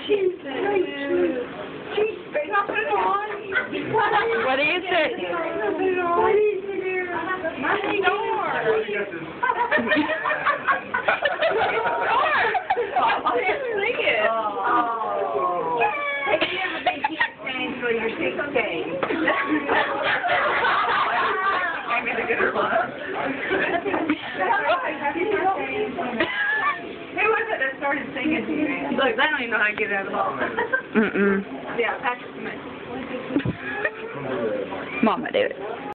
She's very cute. She's not put it on. What is it? Put it on. What is it there? My door. I can't see it. Oh. Have you ever been kissed, Angela? You're 16. I'm going to get her lunch. Who was it that started singing to you? Look, they don't even know how to get it out of the ball. Mm-mm. Yeah, Patrick. Mama do it.